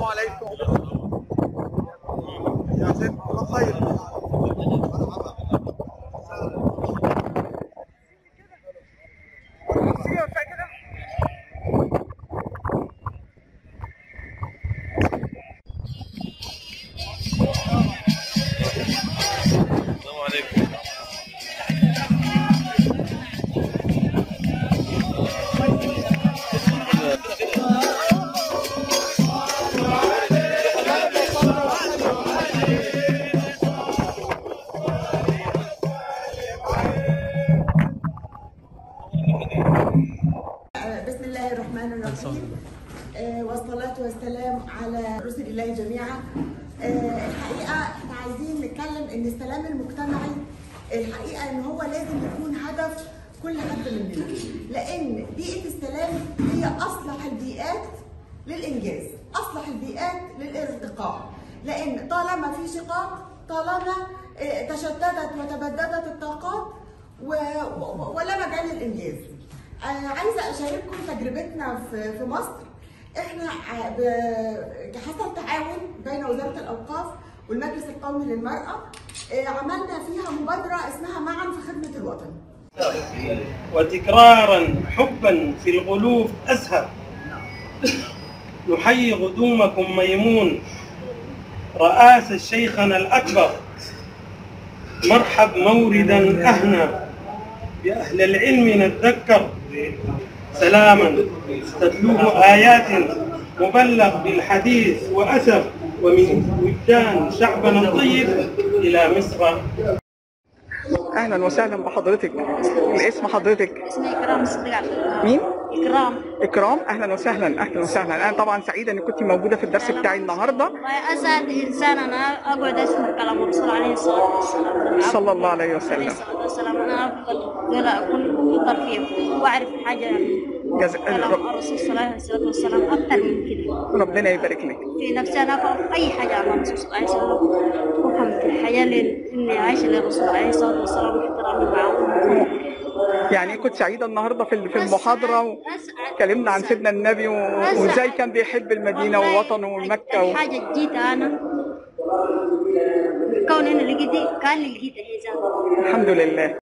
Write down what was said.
عليكم. يا سيد الله خير. السلام عليكم. بسم الله الرحمن الرحيم، والصلاة والسلام على رسل الله جميعا. الحقيقة احنا عايزين نتكلم ان السلام المجتمعي الحقيقة ان هو لازم يكون هدف كل حد مننا، لان بيئة السلام هي اصلح البيئات للانجاز، اصلح البيئات للارتقاء، لان طالما في شقاق، طالما تشتتت وتبددت الطاقات ولا مجال للانجاز. عايزه اشارككم تجربتنا في مصر. احنا حصل تعاون بين وزاره الاوقاف والمجلس القومي للمراه، عملنا فيها مبادره اسمها معا في خدمه الوطن. وتكرارا حبا في القلوب ازهر، نحيي غدومكم ميمون رئاسة شيخنا الاكبر، مرحب موردا اهنا بأهل العلم نتذكر، سلاما تتلوه آيات مبلغ بالحديث وأثر، ومن وجدان شعبنا الطيب إلى مصر. اهلا وسهلا بحضرتك. الاسم حضرتك؟ اسمي إكرام الصديق عبد الوهاب. مين؟ إكرام. اهلا وسهلا. اهلا وسهلا. انا طبعا سعيده انك كنت موجوده في الدرس بتاعي النهارده. وأسعد إنسان أنا أقعد أسمع كلام الرسول عليه الصلاة والسلام. صلى الله عليه عليه وسلم. الصلاة والسلام. أنا أفضل دول أكون مضطر فيهم وأعرف حاجة يعني كلام الرسول صلى الله عليه والسلام أكثر من كده. ربنا يبارك لك. في نفسي أنا أفهم أي حاجة عن الرسول صلى الله عليه وسلم، وأفهم في الحياة إني عايشة للرسول عليه الصلاة والسلام واحترامي معه. يعني كنت سعيده النهارده في المحاضره، واتكلمنا عن سيدنا النبي وازاي كان بيحب المدينه ووطنه ومكه حاجه جديده انا كون اني لقيتي كان لقيتها هي ذاتها. الحمد لله.